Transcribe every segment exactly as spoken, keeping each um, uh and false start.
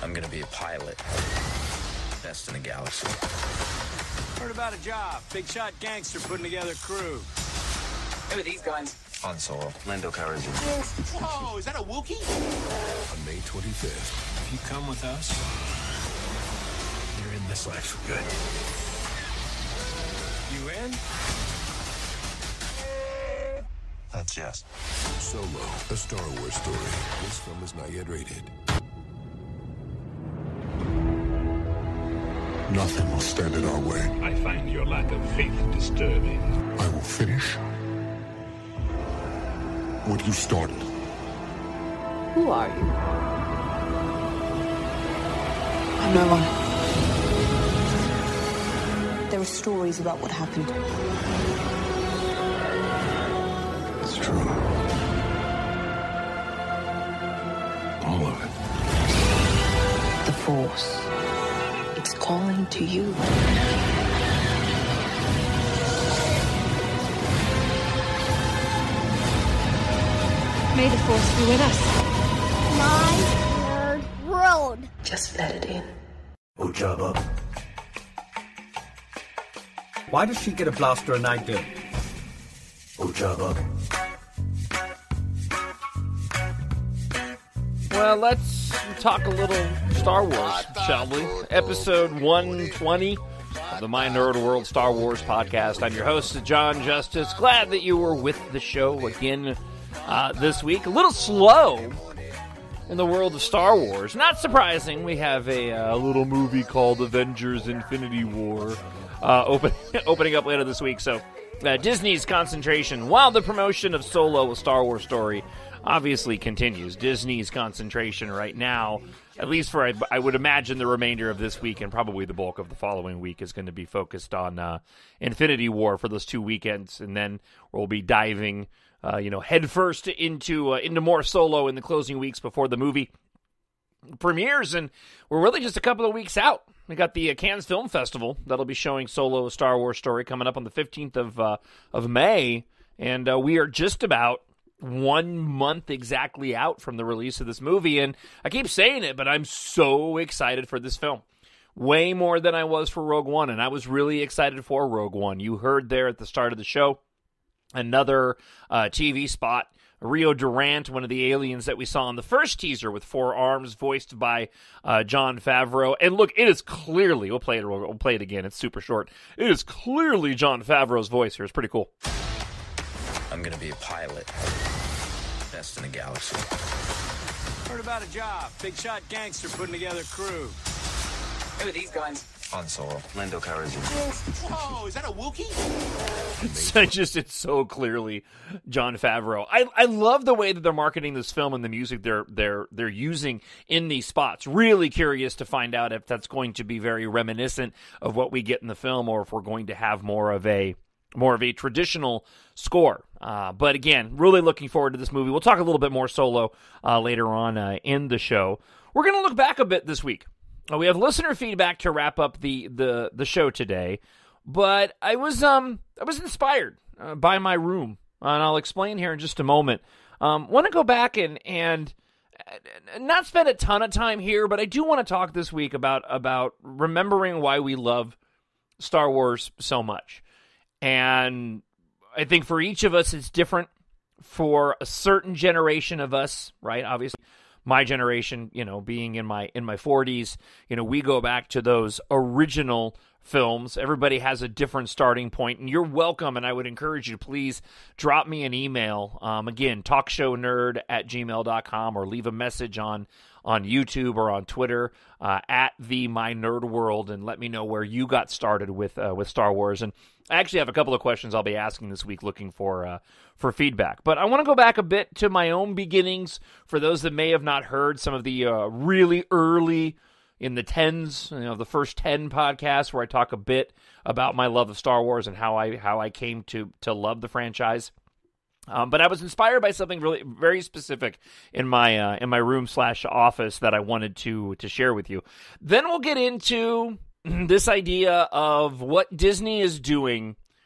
I'm gonna be a pilot. Best in the galaxy. Heard about a job. Big shot gangster putting together a crew. Who are these guys? Han Solo. Lando Calrissian. Whoa, is that a Wookiee? On May twenty-fifth. If you come with us, you're in this life for good. You in? That's yes. Solo, a Star Wars story. This film is not yet rated. Nothing will stand in our way. I find your lack of faith disturbing. I will finish what you started. Who are you? I'm no one. There are stories about what happened. It's true. All of it. The Force. It's calling to you. May the Force be with us. My nerd world. Just let it in. Oh, Jabba. Why does she get a blaster and I don't? Oh, Jabba. Well, let's talk a little Star Wars, shall we? Episode one twenty of the My Nerd World Star Wars podcast. I'm your host, Jon Justice. Glad that you were with the show again uh, this week. A little slow in the world of Star Wars. Not surprising, we have a uh, little movie called Avengers Infinity War uh, open, opening up later this week. So uh, Disney's concentration, while the promotion of Solo, a Star Wars story, obviously continues. Disney's concentration right now, at least for, I, I would imagine, the remainder of this week and probably the bulk of the following week, is going to be focused on uh, Infinity War for those two weekends, and then we'll be diving, uh, you know, headfirst into uh, into more Solo in the closing weeks before the movie premieres, and we're really just a couple of weeks out. We got the uh, Cannes Film Festival that'll be showing Solo, a Star Wars story, coming up on the fifteenth of uh, of May, and uh, we are just about one month exactly out from the release of this movie, and I keep saying it, but I'm so excited for this film. Way more than I was for Rogue One, and I was really excited for Rogue One. You heard there at the start of the show another uh, T V spot. Rio Durant, one of the aliens that we saw in the first teaser with four arms, voiced by uh, Jon Favreau. And look, it is clearly, we'll play it, we'll play it again, it's super short. It is clearly Jon Favreau's voice here. It's pretty cool. I'm gonna be a pilot. Best in the galaxy. Heard about a job. Big shot gangster putting together a crew. Who are these guys? Han Solo. Lando Calrissian. Whoa, is that a Wookiee? So just, it's so clearly Jon Favreau. I I love the way that they're marketing this film and the music they're they're they're using in these spots. Really curious to find out if that's going to be very reminiscent of what we get in the film, or if we're going to have more of a more of a traditional score. Uh, but again, really looking forward to this movie. We'll talk a little bit more Solo uh, later on uh, in the show. We're going to look back a bit this week. Uh, we have listener feedback to wrap up the, the, the show today, but I was um I was inspired uh, by my room, and I'll explain here in just a moment. Um, want to go back and and not spend a ton of time here, but I do want to talk this week about about remembering why we love Star Wars so much. And I think for each of us, it's different. For a certain generation of us, right? Obviously, my generation, you know, being in my in my forties, you know, we go back to those original films. Everybody has a different starting point, and you're welcome. And I would encourage you to please drop me an email. Um, again, talkshownerd at gmail dot com, or leave a message on on YouTube or on Twitter uh, at the My Nerd World, and let me know where you got started with uh, with Star Wars. And I actually have a couple of questions I'll be asking this week, looking for uh, for feedback. But I want to go back a bit to my own beginnings. For those that may have not heard some of the uh, really early, in the tens, you know, the first ten podcasts where I talk a bit about my love of Star Wars and how I how I came to to love the franchise. Um, but I was inspired by something really very specific in my uh, in my room slash office that I wanted to to share with you. Then we'll get into this idea of what Disney is doing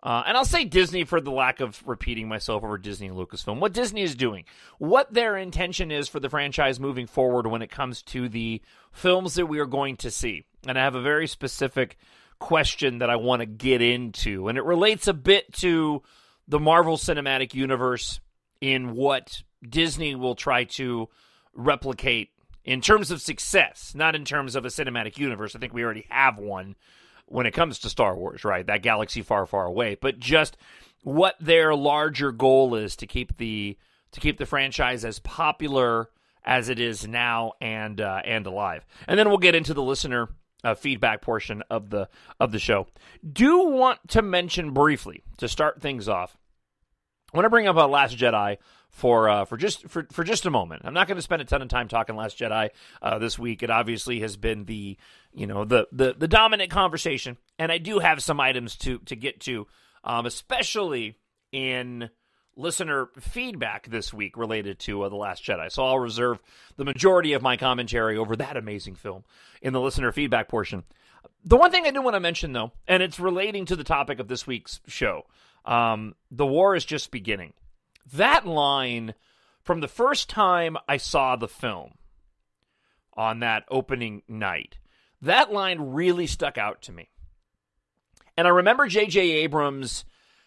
Uh, and I'll say Disney for the lack of repeating myself over Disney and Lucasfilm. What Disney is doing, what their intention is for the franchise moving forward when it comes to the films that we are going to see. And I have a very specific question that I want to get into, and it relates a bit to the Marvel Cinematic Universe in what Disney will try to replicate in terms of success, not in terms of a cinematic universe. I think we already have one when it comes to Star Wars, right? That galaxy far, far away. But just what their larger goal is to keep the to keep the franchise as popular as it is now and uh, and alive. And then we'll get into the listener uh, feedback portion of the of the show. Do want to mention briefly to start things off. I want to bring up uh, Last Jedi for uh, for just for, for just a moment. I'm not going to spend a ton of time talking Last Jedi uh, this week. It obviously has been the you know the the the dominant conversation, and I do have some items to to get to, um, especially in listener feedback this week related to uh, The Last Jedi. So I'll reserve the majority of my commentary over that amazing film in the listener feedback portion. The one thing I do want to mention, though, and it's relating to the topic of this week's show, um, the war is just beginning. That line, from the first time I saw the film on that opening night, that line really stuck out to me. And I remember J J Abrams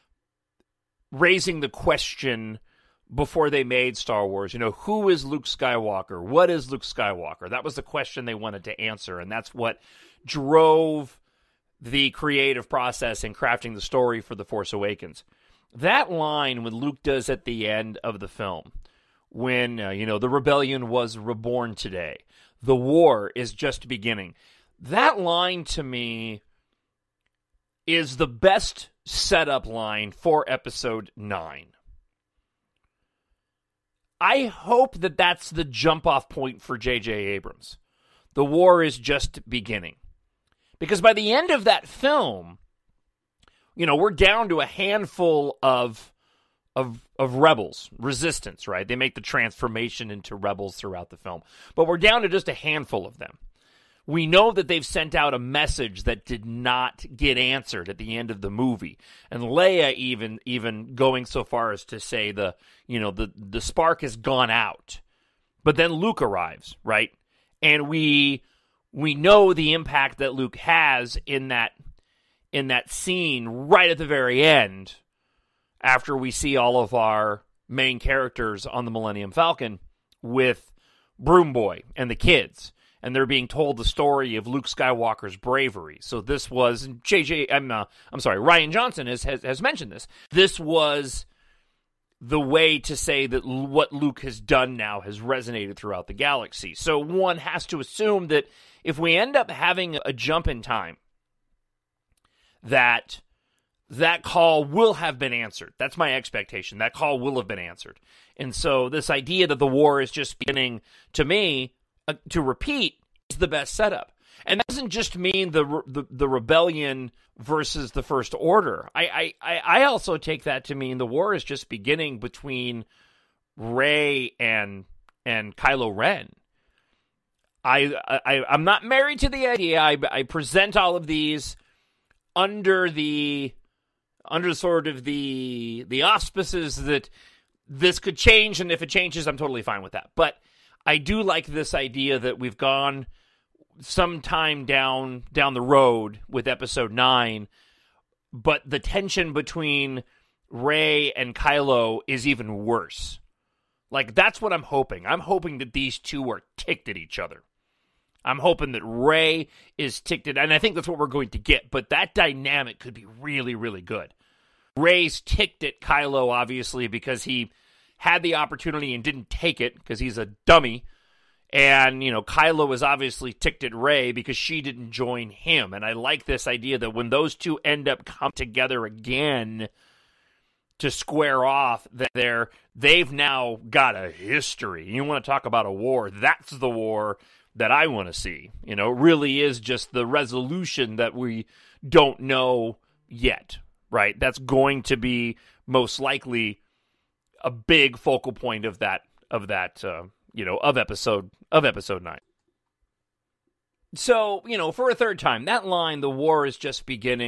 raising the question before they made Star Wars, you know, who is Luke Skywalker? What is Luke Skywalker? That was the question they wanted to answer, and that's what drove the creative process in crafting the story for The Force Awakens. That line when Luke does at the end of the film, when, uh, you know, the rebellion was reborn today, the war is just beginning. That line to me is the best setup line for episode nine. I hope that that's the jump-off point for J J Abrams. The war is just beginning. Because by the end of that film, you know, we're down to a handful of, of, of rebels, resistance, right? They make the transformation into rebels throughout the film. But we're down to just a handful of them. We know that they've sent out a message that did not get answered at the end of the movie. And Leia even even going so far as to say the, you know, the, the spark has gone out. But then Luke arrives, right? And we we know the impact that Luke has in that in that scene right at the very end, after we see all of our main characters on the Millennium Falcon with Broom Boy and the kids. And they're being told the story of Luke Skywalker's bravery. So this was J J. I'm uh, I'm sorry. Rian Johnson has, has has mentioned this. This was the way to say that what Luke has done now has resonated throughout the galaxy. So one has to assume that if we end up having a jump in time, that that call will have been answered. That's my expectation. That call will have been answered. And so this idea that the war is just beginning, to me, Uh, to repeat, is the best setup. And that doesn't just mean the, the the rebellion versus the First Order. I, I, I also take that to mean the war is just beginning between Rey and and Kylo Ren. I, I I'm not married to the idea. I, I present all of these under the under sort of the the auspices that this could change, and if it changes, I'm totally fine with that. But I do like this idea that we've gone some time down down the road with episode nine, but the tension between Rey and Kylo is even worse. Like, that's what I'm hoping. I'm hoping that these two are ticked at each other. I'm hoping that Rey is ticked at, and I think that's what we're going to get, but that dynamic could be really, really good. Rey's ticked at Kylo, obviously, because he had the opportunity and didn't take it because he's a dummy. And, you know, Kylo was obviously ticked at Rey because she didn't join him. And I like this idea that when those two end up come together again to square off, that they're, they've now got a history. You want to talk about a war, that's the war that I want to see. You know, it really is just the resolution that we don't know yet, right? That's going to be most likely a big focal point of that, of that, uh, you know, of episode, of episode nine. So, you know, for a third time, that line, the war is just beginning.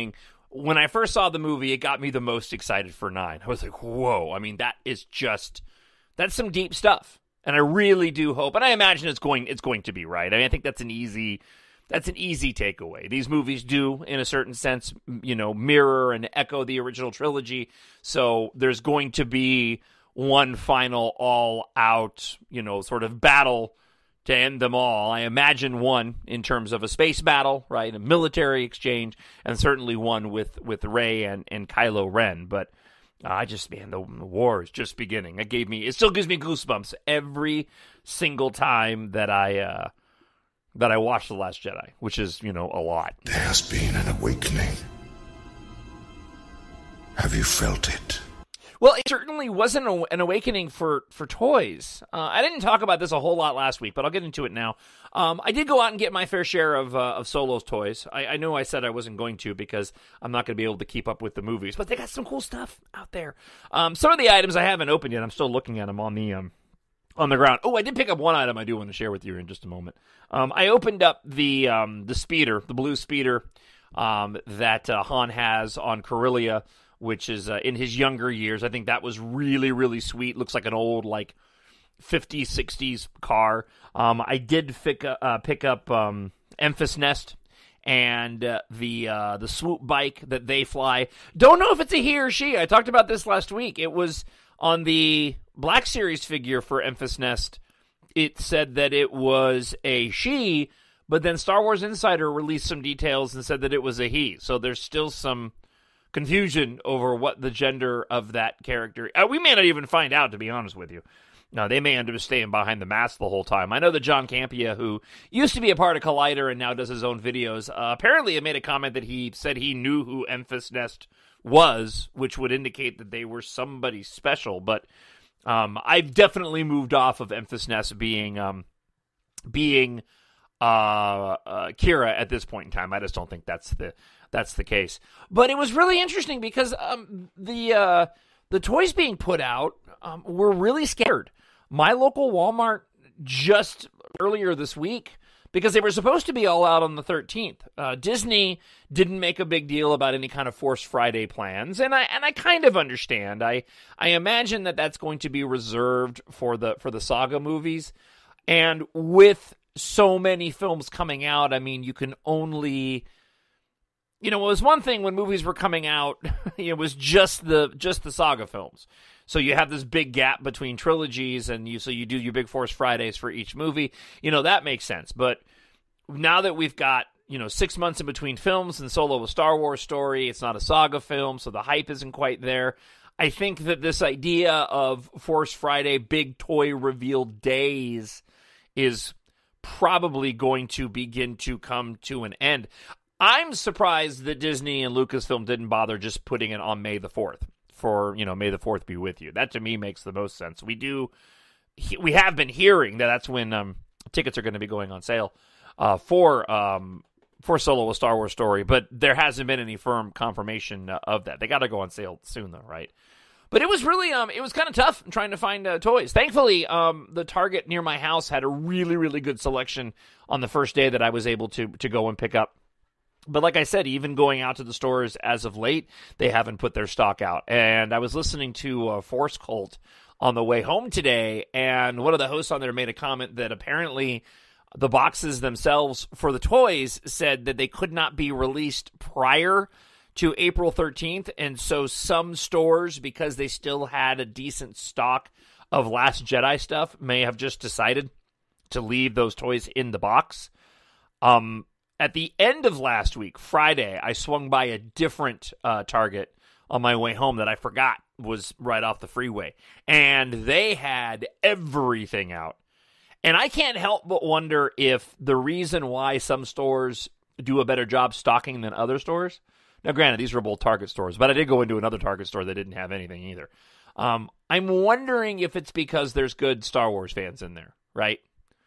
when I first saw the movie, it got me the most excited for nine. I was like, whoa. I mean, that is just, that's some deep stuff. And I really do hope, and I imagine it's going it's going to be right. I mean, I think that's an easy that's an easy takeaway. These movies do, in a certain sense, you know, mirror and echo the original trilogy. So there's going to be one final all-out, you know, sort of battle to end them all. I imagine one in terms of a space battle, right, a military exchange, and certainly one with, with Rey and, and Kylo Ren. But uh, I just, man, the, the war is just beginning. It gave me, it still gives me goosebumps every single time that I uh, that I watch The Last Jedi, which is, you know, a lot. There has been an awakening. Have you felt it? Well, it certainly wasn't a, an awakening for, for toys. Uh, I didn't talk about this a whole lot last week, but I'll get into it now. Um, I did go out and get my fair share of uh, of Solo's toys. I, I know I said I wasn't going to because I'm not going to be able to keep up with the movies, but they got some cool stuff out there. Um, some of the items I haven't opened yet. I'm still looking at them on the um, on the ground. Oh, I did pick up one item I do want to share with you in just a moment. Um, I opened up the um, the speeder, the blue speeder um, that uh, Han has on Corellia, which is uh, in his younger years. I think that was really, really sweet. Looks like an old, like, fifties, sixties car. Um, I did pick, uh, pick up um, Emphas Nest and uh, the uh, the swoop bike that they fly. Don't know if it's a he or she. I talked about this last week. It was on the Black Series figure for Emphas Nest. It said that it was a she, but then Star Wars Insider released some details and said that it was a he. So there's still some confusion over what the gender of that character. Uh, we may not even find out, to be honest with you. No, they may end up staying behind the mask the whole time. I know that John Campia, who used to be a part of Collider and now does his own videos, uh, apparently it made a comment that he said he knew who Emphas Nest was, which would indicate that they were somebody special. But um, I've definitely moved off of Emphas Nest being um, being uh, uh, Kira at this point in time. I just don't think that's the that's the case. But it was really interesting because um, the uh, the toys being put out um, were really scared. My local Walmart just earlier this week, because they were supposed to be all out on the thirteenth. Uh, Disney didn't make a big deal about any kind of Force Friday plans, and I and I kind of understand. I I imagine that that's going to be reserved for the for the saga movies, and with so many films coming out, I mean, you can only, you know, it was one thing when movies were coming out, it was just the just the saga films. So you have this big gap between trilogies, and you so you do your big Force Fridays for each movie. You know, that makes sense. But now that we've got, you know, six months in between films and Solo a Star Wars story, it's not a saga film, so the hype isn't quite there. I think that this idea of Force Friday big toy reveal days is probably going to begin to come to an end. I'm surprised that Disney and Lucasfilm didn't bother just putting it on May the fourth for, you know, May the fourth be with you. That to me makes the most sense. We do, we have been hearing that that's when um, tickets are going to be going on sale uh, for um, for Solo a Star Wars story, but there hasn't been any firm confirmation uh, of that. They got to go on sale soon though, right? But it was really, um, it was kind of tough trying to find uh, toys. Thankfully, um, the Target near my house had a really, really good selection on the first day that I was able to to go and pick up. But like I said, even going out to the stores as of late, they haven't put their stock out. And I was listening to uh, Force Cult on the way home today, and one of the hosts on there made a comment that apparently the boxes themselves for the toys said that they could not be released prior to April thirteenth, and so some stores, because they still had a decent stock of Last Jedi stuff, may have just decided to leave those toys in the box. Um... At the end of last week, Friday, I swung by a different uh, Target on my way home that I forgot was right off the freeway. And they had everything out. And I can't help but wonder if the reason why some stores do a better job stocking than other stores. Now, granted, these were both Target stores, but I did go into another Target store that didn't have anything either. Um, I'm wondering if it's because there's good Star Wars fans in there, right?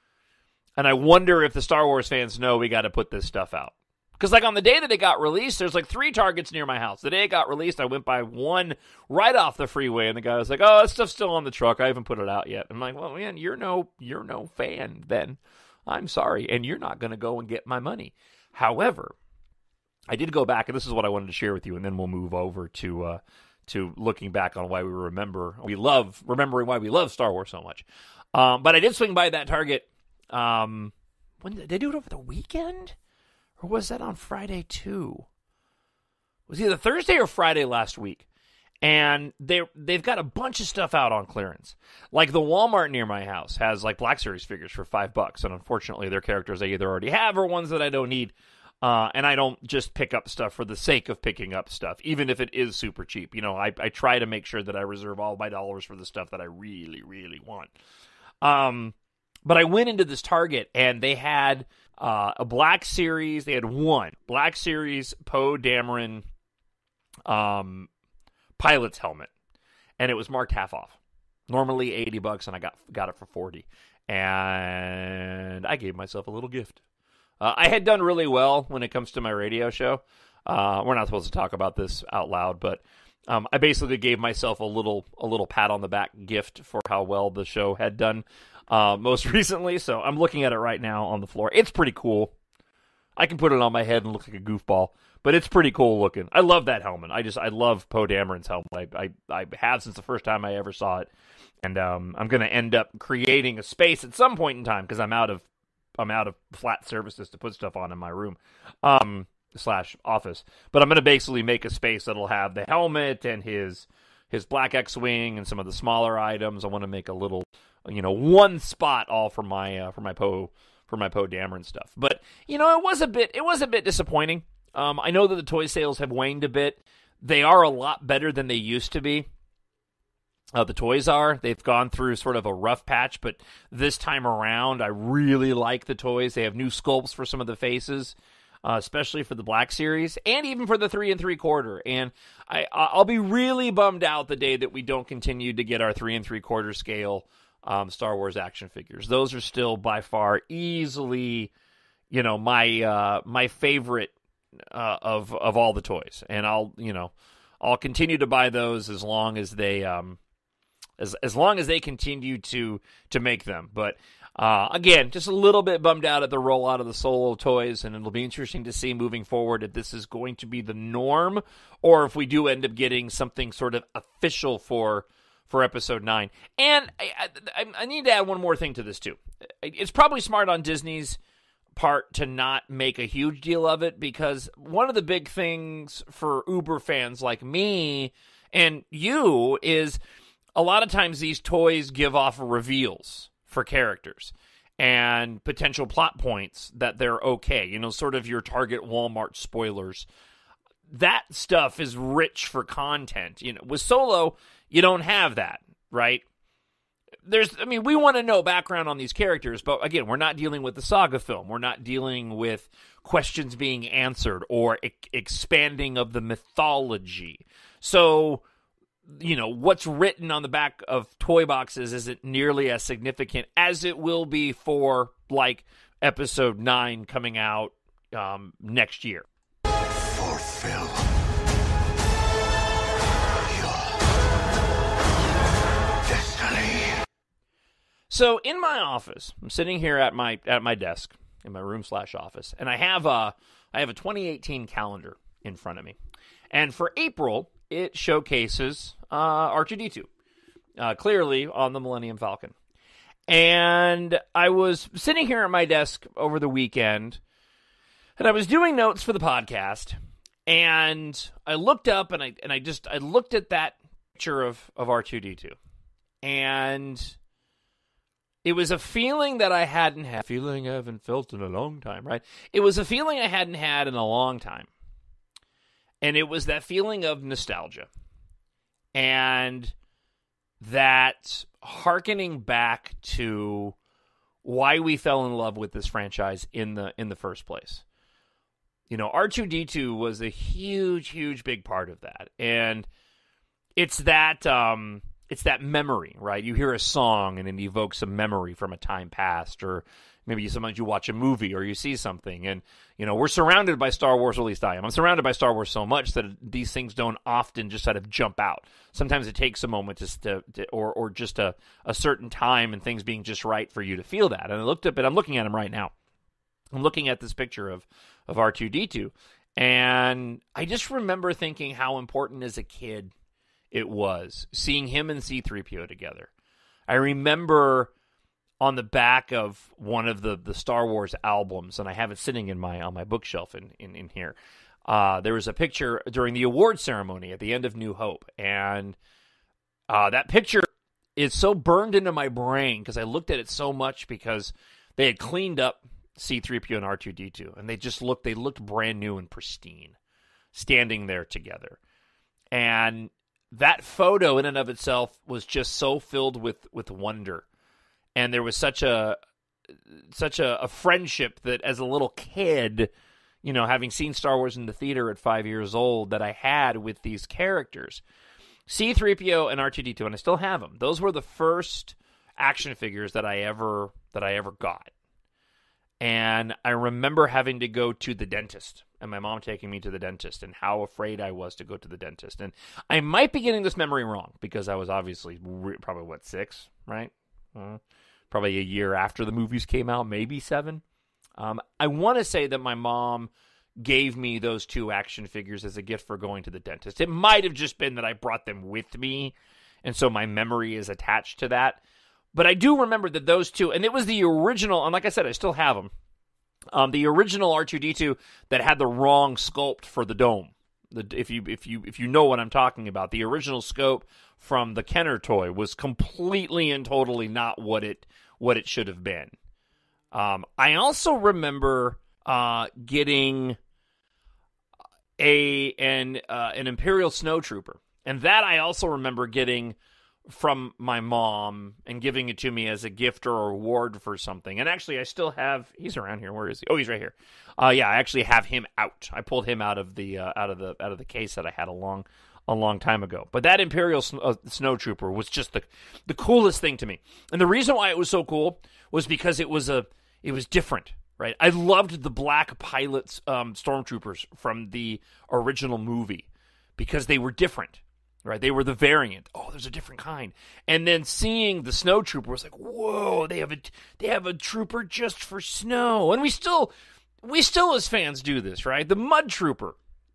And I wonder if the Star Wars fans know we got to put this stuff out. Because like on the day that it got released, there's like three Targets near my house. The day it got released, I went by one right off the freeway, and the guy was like, "Oh, that stuff's still on the truck. I haven't put it out yet." I'm like, "Well, man, you're no, you're no fan then. I'm sorry, and you're not going to go and get my money." However, I did go back, and this is what I wanted to share with you, and then we'll move over to uh, to looking back on why we remember we love remembering why we love Star Wars so much. Um, but I did swing by that Target. Um, when did they do it over the weekend, or was that on Friday too? It was either Thursday or Friday last week, and they they've got a bunch of stuff out on clearance. Like the Walmart near my house has like Black Series figures for five bucks, and unfortunately, they're characters I either already have or ones that I don't need. Uh, and I don't just pick up stuff for the sake of picking up stuff, even if it is super cheap. You know, I, I try to make sure that I reserve all my dollars for the stuff that I really, really want. Um, but I went into this Target, and they had uh, a Black Series. They had one Black Series Poe Dameron um, pilot's helmet, and it was marked half off. Normally eighty bucks, and I got got it for forty. And I gave myself a little gift. Uh, I had done really well when it comes to my radio show. Uh, we're not supposed to talk about this out loud, but um, I basically gave myself a little a little pat on the back gift for how well the show had done uh, most recently. So I'm looking at it right now on the floor. It's pretty cool. I can put it on my head and look like a goofball, but it's pretty cool looking. I love that helmet. I just I love Poe Dameron's helmet. I, I I have since the first time I ever saw it, and um, I'm going to end up creating a space at some point in time because I'm out of I'm out of flat surfaces to put stuff on in my room, um, slash office. But I'm going to basically make a space that'll have the helmet and his his Black X-Wing and some of the smaller items. I want to make a little, you know, one spot all for my uh, for my Poe for my Poe Dameron stuff. But you know, it was a bit it was a bit disappointing. Um, I know that the toy sales have waned a bit. They are a lot better than they used to be. Uh, the toys are. They've gone through sort of a rough patch, but this time around, I really like the toys. They have new sculpts for some of the faces, uh, especially for the Black Series, and even for the three and three quarter. And I, I'll be really bummed out the day that we don't continue to get our three and three quarter scale um, Star Wars action figures. Those are still by far easily, you know, my uh, my favorite uh, of of all the toys. And I'll, you know, I'll continue to buy those as long as they. Um, As as long as they continue to to make them. But, uh, again, just a little bit bummed out at the rollout of the Solo toys, and it'll be interesting to see moving forward if this is going to be the norm or if we do end up getting something sort of official for for Episode nine. And I, I, I need to add one more thing to this, too. It's probably smart on Disney's part to not make a huge deal of it, because one of the big things for Uber fans like me and you is a lot of times these toys give off reveals for characters and potential plot points that they're okay. You know, sort of your Target Walmart spoilers. That stuff is rich for content. You know, with Solo, you don't have that, right? There's, I mean, we want to know background on these characters, but again, we're not dealing with the saga film. We're not dealing with questions being answered or e- expanding of the mythology. So, you know, what's written on the back of toy boxes isn't nearly as significant as it will be for, like, Episode nine coming out um, next year. Fulfill your destiny. So, in my office, I'm sitting here at my at my desk, in my room slash office, and I have a, I have a twenty eighteen calendar in front of me. And for April, it showcases uh, R two D two, uh, clearly on the Millennium Falcon. And I was sitting here at my desk over the weekend, and I was doing notes for the podcast, and I looked up, and I and I just I looked at that picture of, of R two D two, and it was a feeling that I hadn't had, feeling I haven't felt in a long time, right? It was a feeling I hadn't had in a long time. And it was that feeling of nostalgia. And that hearkening back to why we fell in love with this franchise in the in the first place. You know, R two D two was a huge, huge, big part of that. And it's that um, it's that memory, right? You hear a song and it evokes a memory from a time past, or maybe sometimes you watch a movie or you see something. And, you know, we're surrounded by Star Wars, or at least I am. I'm surrounded by Star Wars so much that these things don't often just sort of jump out. Sometimes it takes a moment just to, to or or just a, a certain time and things being just right for you to feel that. And I looked up, and I'm looking at him right now. I'm looking at this picture of, of R two D two, And I just remember thinking how important as a kid it was, seeing him and C three P O together. I remember on the back of one of the, the Star Wars albums, and I have it sitting in my on my bookshelf in, in, in here, uh, there was a picture during the award ceremony at the end of New Hope. And uh, that picture is so burned into my brain because I looked at it so much because they had cleaned up C three P O and R two D two, and they just looked, they looked brand new and pristine, standing there together. And that photo in and of itself was just so filled with, with wonder. And there was such a such a, a friendship that as a little kid, you know, having seen Star Wars in the theater at five years old, that I had with these characters. C three P O and R two D two, and I still have them. Those were the first action figures that I ever that I ever got. And I remember having to go to the dentist, and my mom taking me to the dentist, and how afraid I was to go to the dentist. And I might be getting this memory wrong, because I was obviously re- probably, what, six, right? Uh, probably a year after the movies came out, maybe seven. Um, I want to say that my mom gave me those two action figures as a gift for going to the dentist. It might have just been that I brought them with me, and so my memory is attached to that. But I do remember that those two, and it was the original, and like I said, I still have them, um, the original R two D two that had the wrong sculpt for the dome. The, if you if you if you know what I'm talking about, the original scope from the Kenner toy was completely and totally not what it what it should have been. Um, I also remember uh, getting a an uh, an Imperial Snowtrooper, and that I also remember getting from my mom and giving it to me as a gift or a reward for something. And actually, I still have, he's around here. Where is he? Oh, he's right here. Uh, yeah, I actually have him out. I pulled him out of the uh, out of the out of the case that I had a long a long time ago. But that Imperial Sn- uh, Snowtrooper was just the the coolest thing to me. And the reason why it was so cool was because it was a it was different, right? I loved the black pilots, um, stormtroopers from the original movie because they were different. Right, they were the variant. Oh, there's a different kind. And then seeing the snow trooper was like, whoa, they have a they have a trooper just for snow. And we still we still as fans do this, right? The mud trooper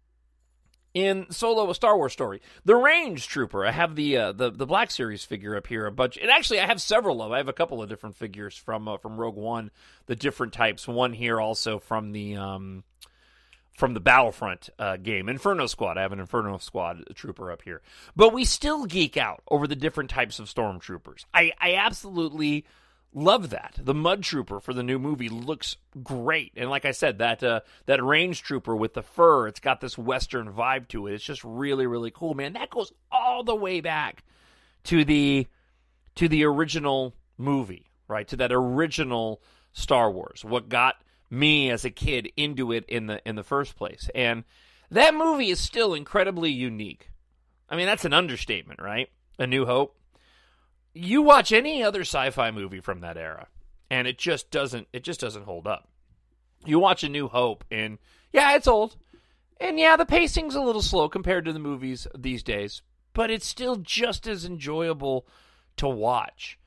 in Solo: A Star Wars Story. The range trooper. I have the uh, the the Black Series figure up here a bunch. And actually I have several of. I have a couple of different figures from uh, from Rogue One, the different types. One here also from the um from the Battlefront uh, game, Inferno Squad. I have an Inferno Squad trooper up here. But we still geek out over the different types of stormtroopers. I, I absolutely love that. The Mud Trooper for the new movie looks great. And like I said, that uh, that range trooper with the fur, it's got this Western vibe to it. It's just really, really cool, man. That goes all the way back to the to the original movie, right? To that original Star Wars. What got me as a kid into it in the in the first place. And that movie is still incredibly unique. I mean, that's an understatement, right? A New Hope. You watch any other sci-fi movie from that era, and it just doesn't it just doesn't hold up. You watch A New Hope, and yeah, it's old. And yeah, the pacing's a little slow compared to the movies these days, but it's still just as enjoyable to watch.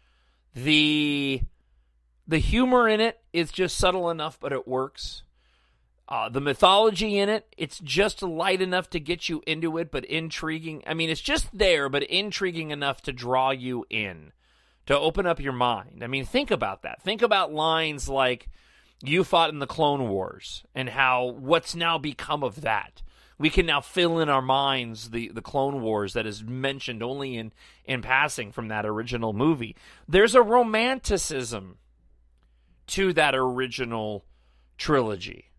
The The humor in it is just subtle enough, but it works. Uh, the mythology in it, it's just light enough to get you into it, but intriguing. I mean, it's just there, but intriguing enough to draw you in, to open up your mind. I mean, think about that. Think about lines like, you fought in the Clone Wars, and how what's now become of that. We can now fill in our minds the, the Clone Wars that is mentioned only in, in passing from that original movie. There's a romanticism to that original trilogy,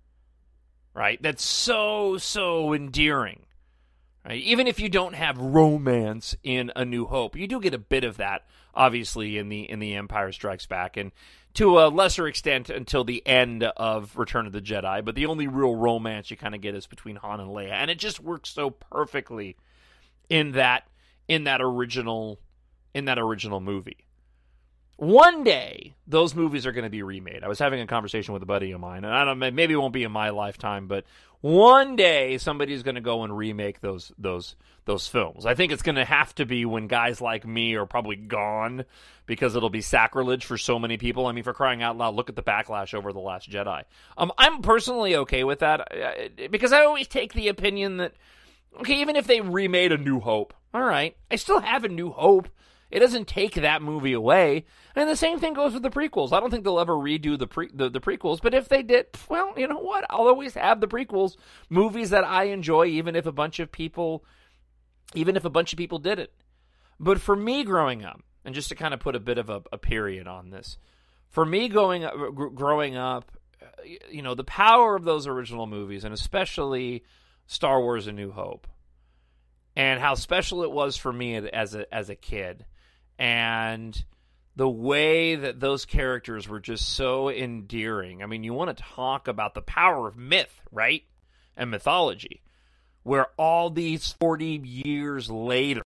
right? That's so, so endearing, right? Even if you don't have romance in A New Hope, you do get a bit of that, obviously, in the in the Empire Strikes Back, and to a lesser extent until the end of Return of the Jedi. But the only real romance you kind of get is between Han and Leia, and it just works so perfectly in that in that original in that original movie. one day, those movies are going to be remade. I was having a conversation with a buddy of mine, and I don't maybe it won't be in my lifetime, but one day somebody's going to go and remake those those those films. I think it's going to have to be when guys like me are probably gone, because it'll be sacrilege for so many people. I mean, for crying out loud, look at the backlash over The Last Jedi. Um, I'm personally okay with that, because I always take the opinion that, okay, even if they remade A New Hope, all right, I still have A New Hope. It doesn't take that movie away. And the same thing goes with the prequels. I don't think they'll ever redo the, pre- the the prequels, but if they did, well, you know what? I'll always have the prequels, movies that I enjoy, even if a bunch of people, even if a bunch of people did it. But for me growing up, and just to kind of put a bit of a, a period on this, for me going up, growing up, you know, the power of those original movies, and especially Star Wars: A New Hope, and how special it was for me as a as a kid. And the way that those characters were just so endearing. I mean, you want to talk about the power of myth, right? And mythology. Where all these forty years later,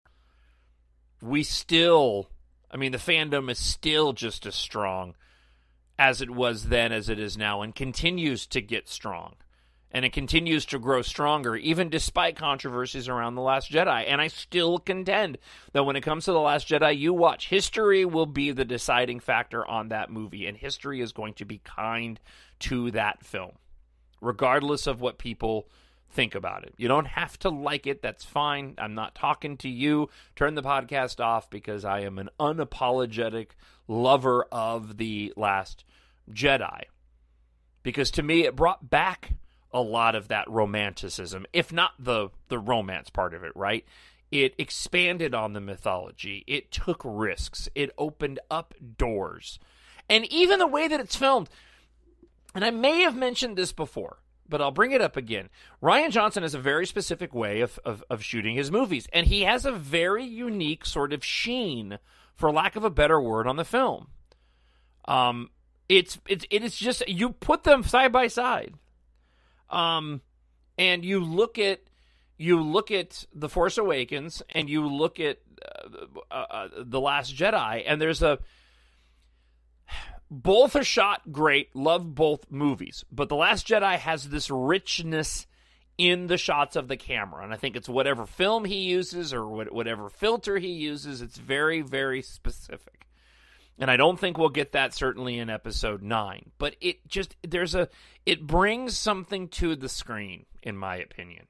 we still, I mean, the fandom is still just as strong as it was then as it is now, and continues to get strong. And it continues to grow stronger, even despite controversies around The Last Jedi. And I still contend that when it comes to The Last Jedi, you watch. History will be the deciding factor on that movie. And history is going to be kind to that film, regardless of what people think about it. You don't have to like it. That's fine. I'm not talking to you. Turn the podcast off, because I am an unapologetic lover of The Last Jedi. Because to me, it brought back a lot of that romanticism, if not the the romance part of it, right? It expanded on the mythology. It took risks. It opened up doors. And even the way that it's filmed, and I may have mentioned this before, but I'll bring it up again. Rian Johnson has a very specific way of, of, of shooting his movies, and he has a very unique sort of sheen, for lack of a better word, on the film. Um, it's it's it is just, you put them side by side. Um, and you look at you look at The Force Awakens, and you look at uh, uh, The Last Jedi, and there's a both are shot great. Love both movies, but The Last Jedi has this richness in the shots of the camera, and I think it's whatever film he uses or whatever filter he uses. It's very, very specific. And I don't think we'll get that certainly in episode nine. But it just, there's a, it brings something to the screen, in my opinion.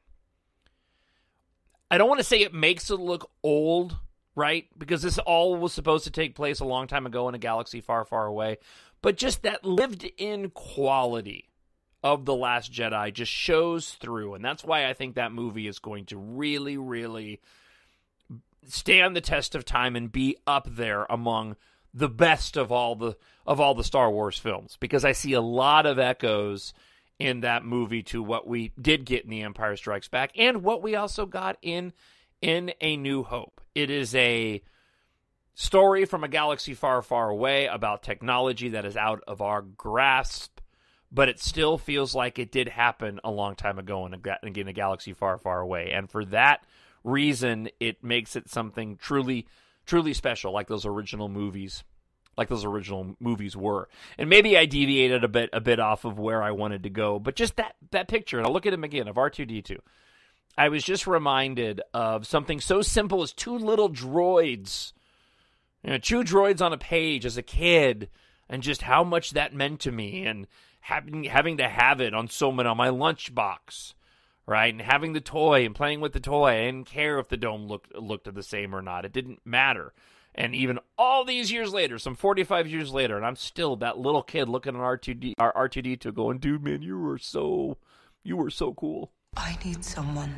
I don't want to say it makes it look old, right? Because this all was supposed to take place a long time ago in a galaxy far, far away. But just that lived-in quality of The Last Jedi just shows through. And that's why I think that movie is going to really, really stand the test of time and be up there among the best of all the of all the Star Wars films, because I see a lot of echoes in that movie to what we did get in The Empire Strikes Back, and what we also got in in A New Hope. It is a story from a galaxy far, far away about technology that is out of our grasp, but it still feels like it did happen a long time ago in a, in a galaxy far, far away. And for that reason, it makes it something truly Truly special, like those original movies, like those original movies were. And maybe I deviated a bit, a bit off of where I wanted to go, but just that that picture, and I'll look at him again, of R two D two. I was just reminded of something so simple as two little droids, you know, two droids on a page as a kid, and just how much that meant to me, and having having to have it on so many on my lunchbox. Right, and having the toy and playing with the toy. I didn't care if the dome looked looked the same or not. It didn't matter. And even all these years later, some forty-five years later, and I'm still that little kid looking at R two D, R two D two, going, "Dude, man, you were so, you were so cool." I need someone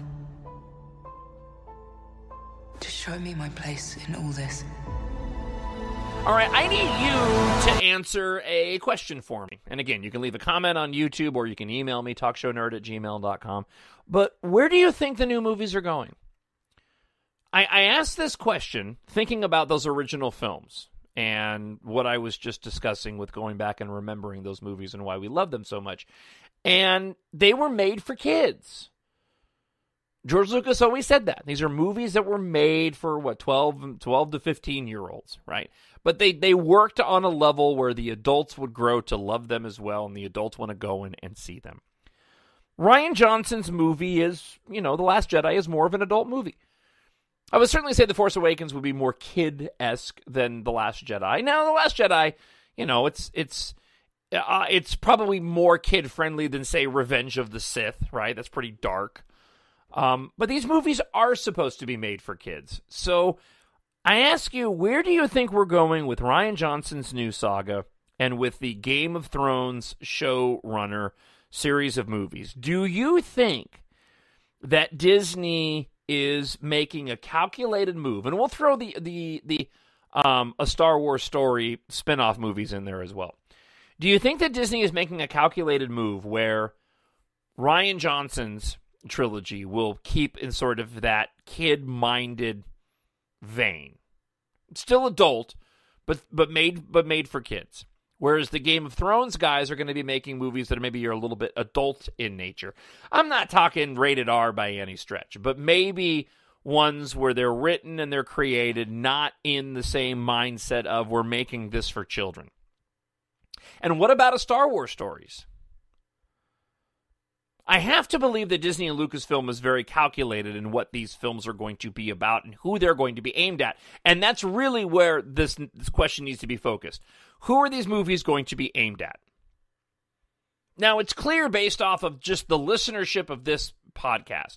to show me my place in all this. All right, I need you to answer a question for me. And again, you can leave a comment on YouTube, or you can email me, talkshownerd at gmail dot com. But where do you think the new movies are going? I, I asked this question thinking about those original films and what I was just discussing with going back and remembering those movies and why we love them so much. And they were made for kids. George Lucas always said that. These are movies that were made for, what, twelve, twelve to fifteen-year-olds, right? But they, they worked on a level where the adults would grow to love them as well, and the adults want to go in and see them. Rian Johnson's movie is, you know, The Last Jedi is more of an adult movie. I would certainly say The Force Awakens would be more kid-esque than The Last Jedi. Now, The Last Jedi, you know, it's it's uh, it's probably more kid-friendly than, say, Revenge of the Sith, right? That's pretty dark. Um, but these movies are supposed to be made for kids. So I ask you, where do you think we're going with Rian Johnson's new saga and with the Game of Thrones showrunner series of movies? Do you think that Disney is making a calculated move? And we'll throw the the the um, a Star Wars story spin-off movies in there as well. Do you think that Disney is making a calculated move where Rian Johnson's trilogy will keep in sort of that kid-minded vein? Still adult, but but made but made for kids. Whereas the Game of Thrones guys are going to be making movies that maybe are a little bit adult in nature. I'm not talking rated R by any stretch, but maybe ones where they're written and they're created not in the same mindset of we're making this for children. And what about a Star Wars stories? I have to believe that Disney and Lucasfilm is very calculated in what these films are going to be about and who they're going to be aimed at. And that's really where this, this question needs to be focused. Who are these movies going to be aimed at? Now, it's clear based off of just the listenership of this podcast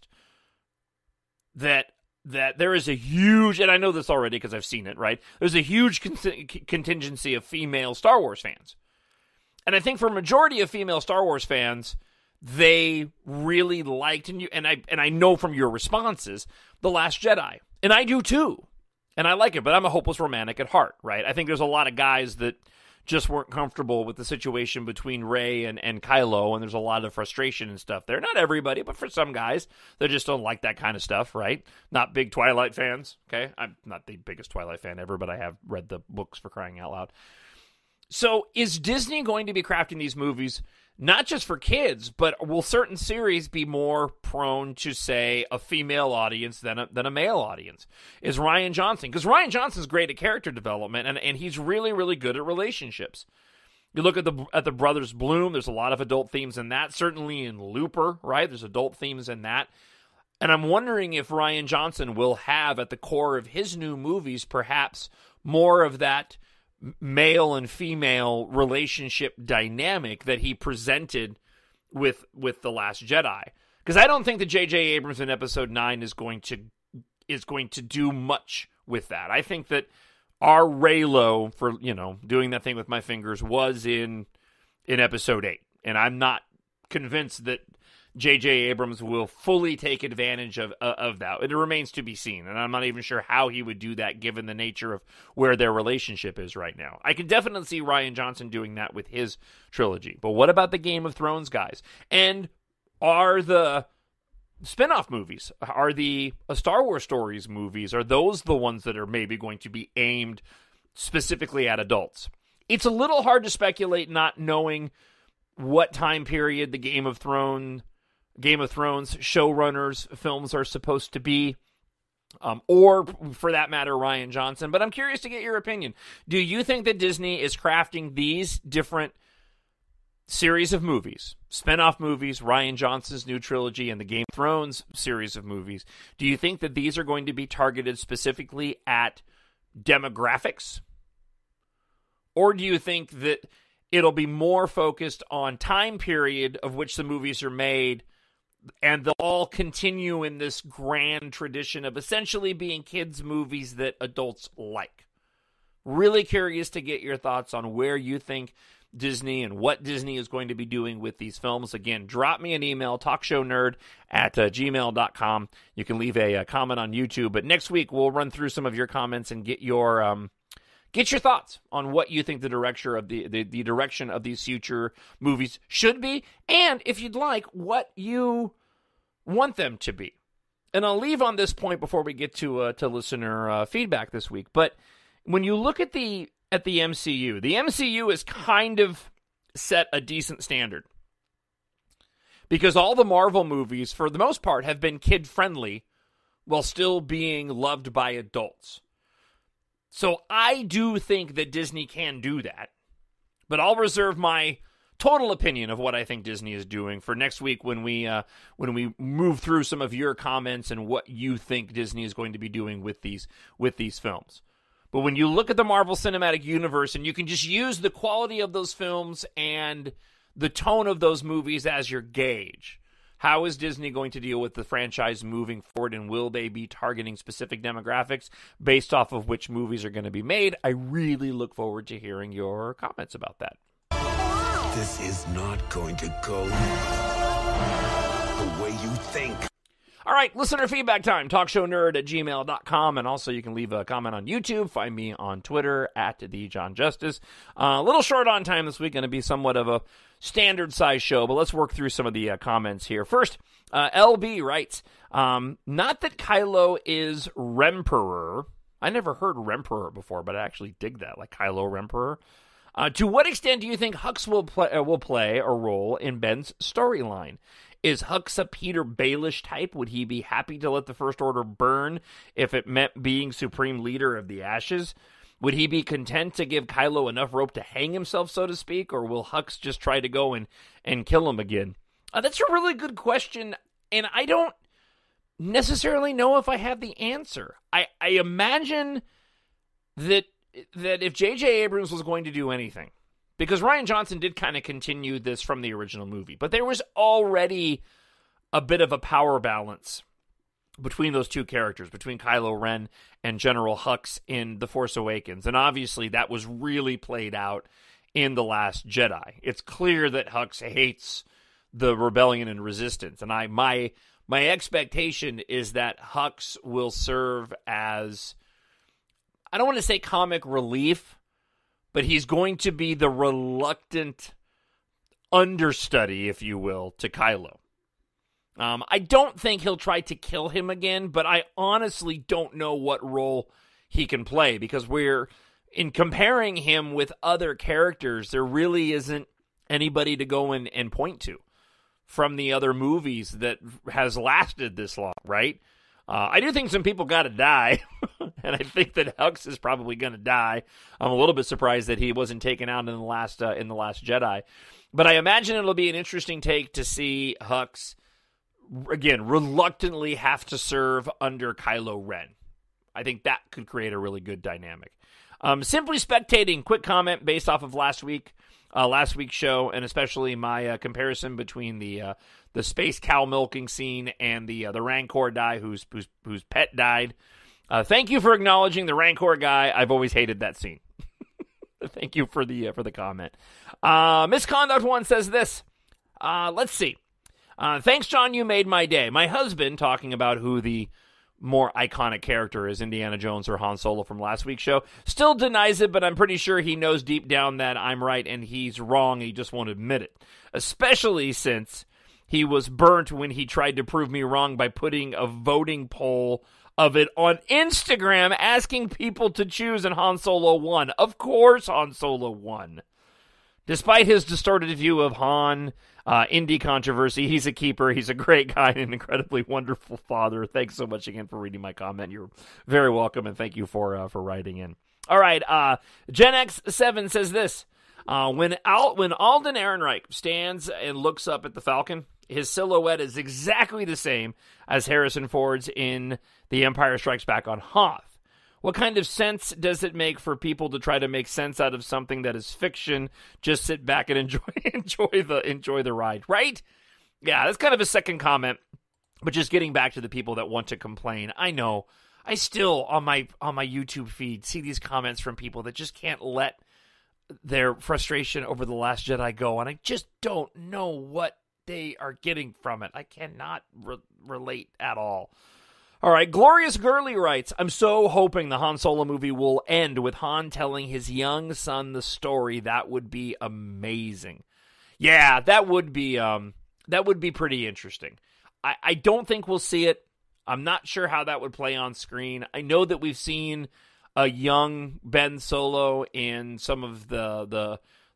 that that there is a huge, and I know this already because I've seen it, right? There's a huge con- contingency of female Star Wars fans. And I think for a majority of female Star Wars fans, they really liked, and you and I and I know from your responses, The Last Jedi. And I do too. And I like it, but I'm a hopeless romantic at heart, right? I think there's a lot of guys that just weren't comfortable with the situation between Rey and, and Kylo, and there's a lot of frustration and stuff there. Not everybody, but for some guys, they just don't like that kind of stuff, right? Not big Twilight fans, okay? I'm not the biggest Twilight fan ever, but I have read the books, for crying out loud. So is Disney going to be crafting these movies not just for kids, but will certain series be more prone to, say, a female audience than a, than a male audience? Is Rian Johnson, because Rian Johnson's great at character development, and, and he's really, really good at relationships. You look at the at the Brothers Bloom, there's a lot of adult themes in that. Certainly in Looper, right? There's adult themes in that. And I'm wondering if Rian Johnson will have at the core of his new movies perhaps more of that male and female relationship dynamic that he presented with with The Last Jedi. Because I don't think that J J Abrams in Episode nine is going to is going to do much with that. I think that our Reylo, for, you know, doing that thing with my fingers, was in in Episode eight. And I'm not convinced that J J Abrams will fully take advantage of uh, of that. It remains to be seen, and I'm not even sure how he would do that given the nature of where their relationship is right now. I can definitely see Rian Johnson doing that with his trilogy. But what about the Game of Thrones guys? And are the spin-off movies, are the uh, Star Wars Stories movies, are those the ones that are maybe going to be aimed specifically at adults? It's a little hard to speculate not knowing what time period the Game of Thrones Game of Thrones showrunners films are supposed to be, um, or for that matter, Rian Johnson. But I'm curious to get your opinion. Do you think that Disney is crafting these different series of movies, spin-off movies, Rian Johnson's new trilogy, and the Game of Thrones series of movies? Do you think that these are going to be targeted specifically at demographics? Or do you think that it'll be more focused on time period of which the movies are made, and they'll all continue in this grand tradition of essentially being kids' movies that adults like? Really curious to get your thoughts on where you think Disney and what Disney is going to be doing with these films. Again, drop me an email, talkshownerd at uh, gmail dot com. You can leave a, a comment on YouTube. But next week, we'll run through some of your comments and get your um, get your thoughts on what you think the direction of the, the, the direction of these future movies should be, and if you'd like, what you want them to be. And I'll leave on this point before we get to uh, to listener uh, feedback this week. But when you look at the at the M C U, the M C U has kind of set a decent standard. Because all the Marvel movies, for the most part, have been kid-friendly while still being loved by adults. So I do think that Disney can do that. But I'll reserve my total opinion of what I think Disney is doing for next week when we uh, when we move through some of your comments and what you think Disney is going to be doing with these with these films. But when you look at the Marvel Cinematic Universe and you can just use the quality of those films and the tone of those movies as your gauge, how is Disney going to deal with the franchise moving forward, and will they be targeting specific demographics based off of which movies are going to be made? I really look forward to hearing your comments about that. This is not going to go the way you think. All right, listener feedback time, talkshownerd at gmail dot com, and also you can leave a comment on YouTube. Find me on Twitter, at the Jon Justice. Uh, a little short on time this week, going to be somewhat of a standard-size show, but let's work through some of the uh, comments here. First, uh, L B writes, um, not that Kylo is Remperor. I never heard Remperor before, but I actually dig that, like Kylo Remperor. Uh, to what extent do you think Hux will play, uh, will play a role in Ben's storyline? Is Hux a Peter Baelish type? Would he be happy to let the First Order burn if it meant being supreme leader of the Ashes? Would he be content to give Kylo enough rope to hang himself, so to speak, or will Hux just try to go and, and kill him again? Uh, that's a really good question, and I don't necessarily know if I have the answer. I, I imagine that that if J J Abrams was going to do anything, because Rian Johnson did kind of continue this from the original movie, but there was already a bit of a power balance between those two characters, between Kylo Ren and General Hux in The Force Awakens. And obviously that was really played out in The Last Jedi. It's clear that Hux hates the rebellion and resistance. And I my my expectation is that Hux will serve as, I don't want to say comic relief, but he's going to be the reluctant understudy, if you will, to Kylo. Um, I don't think he'll try to kill him again, but I honestly don't know what role he can play, because we're, in comparing him with other characters, there really isn't anybody to go in and point to from the other movies that has lasted this long, right? Uh, I do think some people got to die, and I think that Hux is probably going to die. I'm a little bit surprised that he wasn't taken out in the last uh, in the Last Jedi, but I imagine it'll be an interesting take to see Hux again reluctantly have to serve under Kylo Ren. I think that could create a really good dynamic. Um, simply spectating. Quick comment based off of last week, uh, last week's show, and especially my uh, comparison between the uh, the space cow milking scene and the uh, the Rancor guy whose whose whose pet died. Uh, thank you for acknowledging the Rancor guy. I've always hated that scene. Thank you for the uh, for the comment. Uh, Misconduct One says this. Uh, let's see. Uh, thanks, John. You made my day. My husband, talking about who the more iconic character is, Indiana Jones or Han Solo from last week's show, still denies it, but I'm pretty sure he knows deep down that I'm right and he's wrong. He just won't admit it. Especially since he was burnt when he tried to prove me wrong by putting a voting poll of it on Instagram, asking people to choose, and Han Solo won. Of course Han Solo won. Despite his distorted view of Han, uh, Indy controversy, he's a keeper. He's a great guy and an incredibly wonderful father. Thanks so much again for reading my comment. You're very welcome, and thank you for uh, for writing in. All right, uh, Gen X seven says this. Uh, when, Al- when Alden Ehrenreich stands and looks up at the Falcon, his silhouette is exactly the same as Harrison Ford's in The Empire Strikes Back on Hoth. What kind of sense does it make for people to try to make sense out of something that is fiction? Just sit back and enjoy enjoy the enjoy the ride, right? Yeah, that's kind of a second comment, but just getting back to the people that want to complain. I know I still on my on my YouTube feed see these comments from people that just can't let their frustration over The Last Jedi go, and I just don't know what they are getting from it. I cannot re- relate at all. All right, Glorious Gurley writes, I'm so hoping the Han Solo movie will end with Han telling his young son the story. That would be amazing. Yeah, that would be um, that would be pretty interesting. I, I don't think we'll see it. I'm not sure how that would play on screen. I know that we've seen a young Ben Solo in some of the the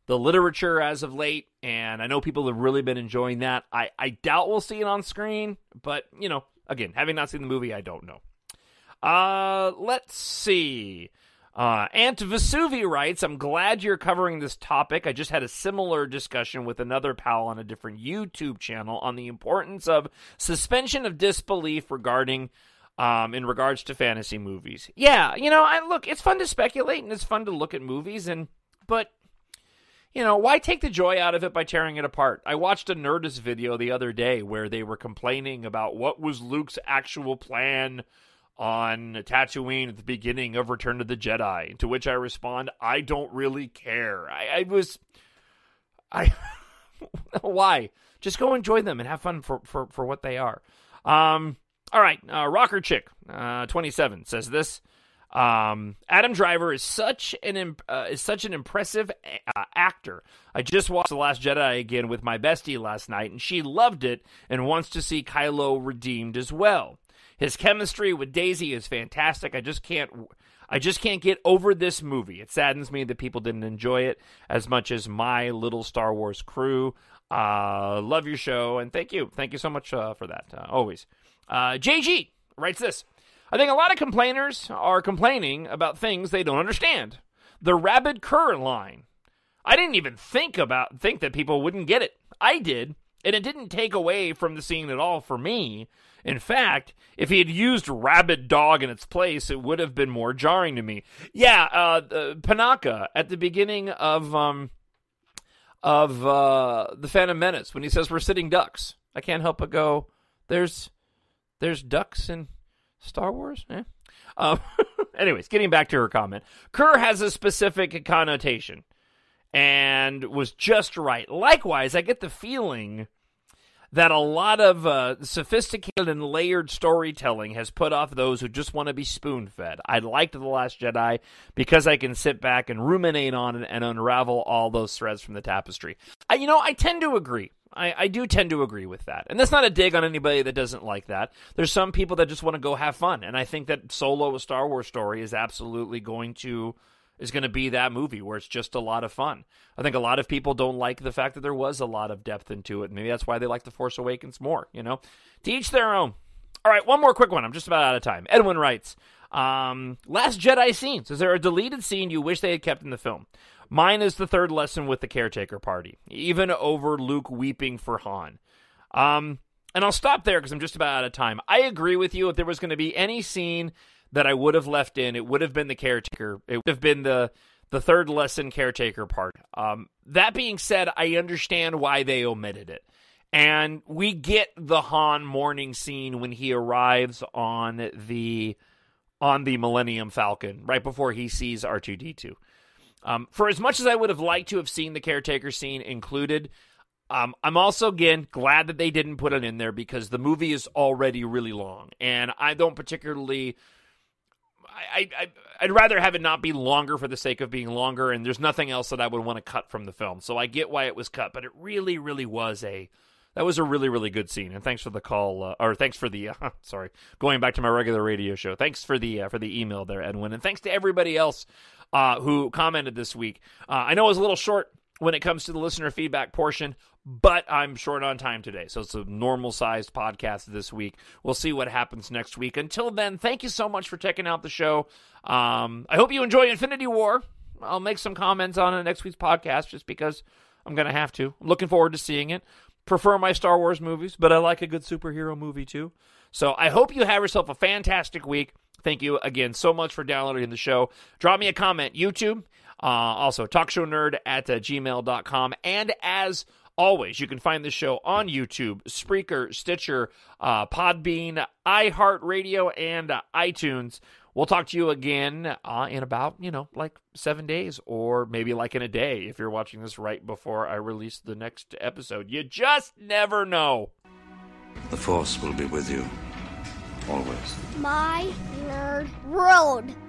the literature as of late, and I know people have really been enjoying that. I, I doubt we'll see it on screen, but, you know, again, having not seen the movie, I don't know. Uh, let's see. Uh, Aunt Vesuvi writes, I'm glad you're covering this topic. I just had a similar discussion with another pal on a different YouTube channel on the importance of suspension of disbelief regarding, um, in regards to fantasy movies. Yeah, you know, I look, it's fun to speculate and it's fun to look at movies, and, but, you know, why take the joy out of it by tearing it apart? I watched a Nerdist video the other day where they were complaining about what was Luke's actual plan on Tatooine at the beginning of Return of the Jedi, to which I respond, I don't really care. I, I was... I... Why? Just go enjoy them and have fun for, for, for what they are. Um, all right, uh, Rocker Chick, uh, twenty-seven, says this. Um, Adam Driver is such an imp- uh, is such an impressive uh, actor. I just watched The Last Jedi again with my bestie last night, and she loved it and wants to see Kylo redeemed as well. His chemistry with Daisy is fantastic. I just can't I just can't get over this movie. It saddens me that people didn't enjoy it as much as my little Star Wars crew. Uh, love your show, and thank you. Thank you so much uh, for that, uh, always. Uh, J G writes this. I think a lot of complainers are complaining about things they don't understand. The rabid cur line. I didn't even think about think that people wouldn't get it. I did, and it didn't take away from the scene at all for me. In fact, if he had used rabid dog in its place, it would have been more jarring to me. Yeah, uh, uh, Panaka at the beginning of um of uh, the Phantom Menace when he says we're sitting ducks. I can't help but go, there's there's ducks in Star Wars? Eh? Um, anyways, getting back to her comment. Kerr has a specific connotation and was just right. Likewise, I get the feeling that a lot of uh, sophisticated and layered storytelling has put off those who just want to be spoon-fed. I liked The Last Jedi because I can sit back and ruminate on it and unravel all those threads from the tapestry. I, you know, I tend to agree. I, I do tend to agree with that. And that's not a dig on anybody that doesn't like that. There's some people that just want to go have fun. And I think that Solo, a Star Wars story, is absolutely going to is going to be that movie where it's just a lot of fun. I think a lot of people don't like the fact that there was a lot of depth into it. Maybe that's why they like The Force Awakens more, you know? To each their own. All right, one more quick one. I'm just about out of time. Edwin writes, um, Last Jedi scenes. Is there a deleted scene you wish they had kept in the film? Mine is the third lesson with the caretaker party, even over Luke weeping for Han. Um, and I'll stop there because I'm just about out of time. I agree with you. If there was going to be any scene that I would have left in, it would have been the caretaker. It would have been the the third lesson caretaker part. Um, that being said, I understand why they omitted it. And we get the Han mourning scene when he arrives on the on the Millennium Falcon, right before he sees R two D two. Um, for as much as I would have liked to have seen the caretaker scene included, um, I'm also, again, glad that they didn't put it in there because the movie is already really long. And I don't particularly... I, I, I'd rather have it not be longer for the sake of being longer, and there's nothing else that I would want to cut from the film. So I get why it was cut, but it really, really was a... That was a really, really good scene, and thanks for the call, uh, or thanks for the, uh, sorry, going back to my regular radio show. Thanks for the uh, for the email there, Edwin, and thanks to everybody else uh, who commented this week. Uh, I know it was a little short when it comes to the listener feedback portion, but I'm short on time today, so it's a normal-sized podcast this week. We'll see what happens next week. Until then, thank you so much for checking out the show. Um, I hope you enjoy Infinity War. I'll make some comments on it next week's podcast just because I'm going to have to. I'm looking forward to seeing it. Prefer my Star Wars movies, but I like a good superhero movie too. So I hope you have yourself a fantastic week. Thank you again so much for downloading the show. Drop me a comment, YouTube. Uh, also, talkshownerd at uh, gmail dot com. And as always, you can find the show on YouTube, Spreaker, Stitcher, uh, Podbean, iHeartRadio, and uh, iTunes. We'll talk to you again uh, in about, you know, like seven days or maybe like in a day if you're watching this right before I release the next episode. You just never know. The Force will be with you, always. My Nerd World.